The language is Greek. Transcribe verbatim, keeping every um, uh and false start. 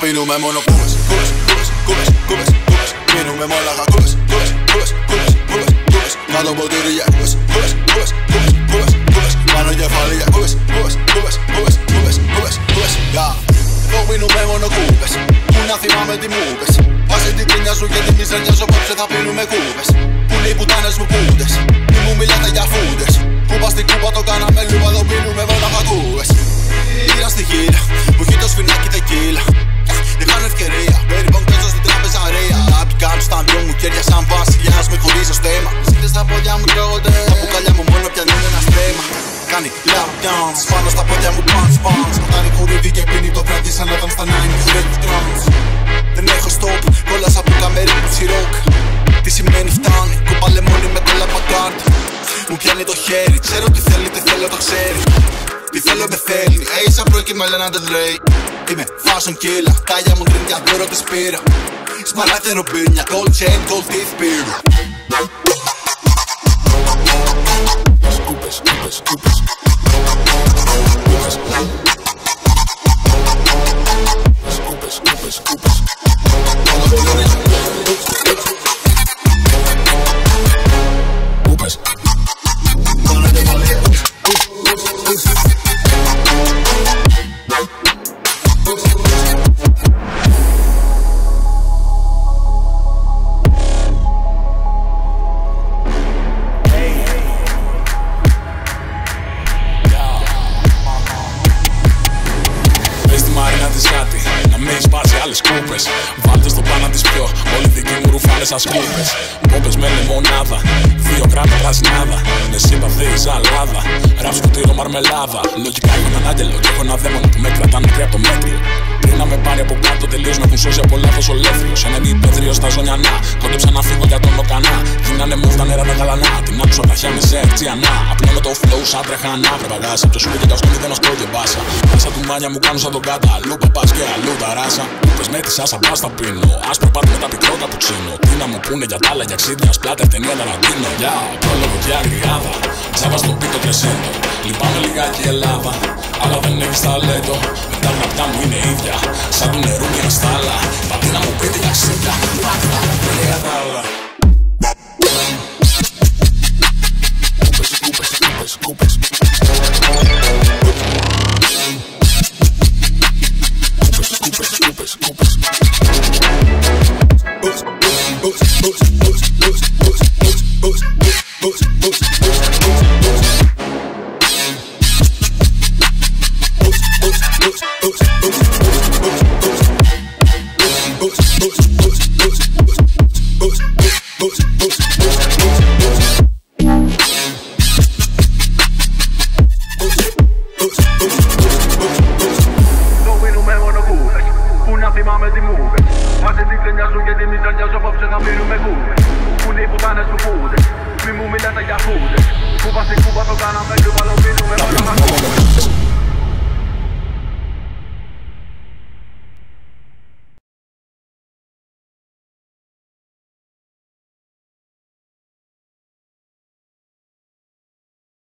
πίνουμε μόνο κούβες, κούβες, κούβες, κούβες, κούβες, κούβες. Πίνουμε μόλαγα κούβες, κούβες, κούβες, κούβες, κούβες, κούβες. Κάτω ποτήρι για κούβες, κούβες, κούβες, κούβες, κούβες, κούβες. Πάνω κεφάλι για κούβες, κούβες, κούβες, κούβες, κούβες, κούβες, κούβες. Εδώ πίνουμε μόνο κούβες, πού να θυμάμαι τι μου είπες. Βάζε την κρίνια σου και τη μιζέρια σου, απόψε θα πίνουμε κούβες. Πουλί πουτάνες μου κούδες, μη μου μιλάτε για φούντες. Κούπα στην κούπα το κάναμε λούπα, εδώ πίνουμε μόναχα κούβες. Ήρα στη γύρα, μου έχει το σφινάκι τεκίλα. Δεν κάνω ευκαιρία, περιπών παίζω στην τραπεζαρία. Απ' κάτω στα δυο μου χέρια σαν βασιλιάς με χωρίζω στέμα. Σύντες στα πόδια μου τρώγονται, τα μπουκάλια μου μόνο πιανούν ένα στέμα. Κάνει lap dance, πάνω στα πόδια μου bounce bounce. Πατάρει χορεύει και πίνει το βράδυ σαν όταν στα ενενήντα Rave drums. Δεν έχω stop, κόλλασα από καμέρι που τσιρόκ. Τι σημαίνει φτάνει, κούπα λεμόνι με το λαπακάρτ. Μου πιάνει το χέρι, ξέρω τι θέλει, τι θέλω το ξέρει. Τι θέλω με θέλει, έισα πρωί και με λένε Lana Del Rey. Είμαι fashion killer, τάγια μου τρίνια δώρο της πήρα. Σπαλάτερο πίνια, gold chain, gold teeth πήρα. Σκούπες, σκούπες, σκούπες. Σκούπες, σκούπες, σκούπες. Να μην σπάσει άλλες κούπες. Βάλτε στο πάνω της πιο, όλοι δικοί μου ρουφάνε σαν σκούπες. Κόμπες με λεμονάδα, δύο γράμμα πρασινάδα. Με σύμπαθη η ζαλάδα, ραπ σκουτίρο μαρμελάδα. Λογικά έχω έναν άγγελο και έχω ένα δαίμονα που με κρατάνε πριν από το μέτριο. Πριν να με πάρει από κάτω τελείως με έχουν σώσει από λάθος ολέθριος. Ένα υπέδριο στα ζωνιανά, κόντεψα να φύγω για τον Οκανά. Γίνανε μου τα νερά τα γαλανά, την άκουσα τα χιά με σερτσιανά. Απλώνω το flow σαν τρεχανά, πρεπαγάσα. Ποιος σου και τα σκόνη δεν ως πρώτη μπάσα. Πάσα του μάνια μου κάνουν σαν τον κάτα, αλλού παπάς και αλλού τα ράσα. Πες με τη σάσα μπας θα πίνω, άσπρο πάτε με τα πικρό καπουτσίνο. Τι να μου πούνε για τα άλλα για ξύδια, σπλάτερ ταινία Ταραντίνο. Για πρόλογο και αγριάδα, τσάβα στο πίτο τρεσέντο. Λυπάμαι λιγάκι η Ελλάδα, αλλά δεν έχεις ταλέντο. Με τα γραπτά μου είναι ίδια, σαν του νερού και ένα στάλα. Πατή να μου πείτε για ξύδια, πάτε να μου πείτε για τα άλλα. Σκούπες, σκούπες, σκούπες. Books, books, books, books, books, books, books, books, books, books, books, books, books, books,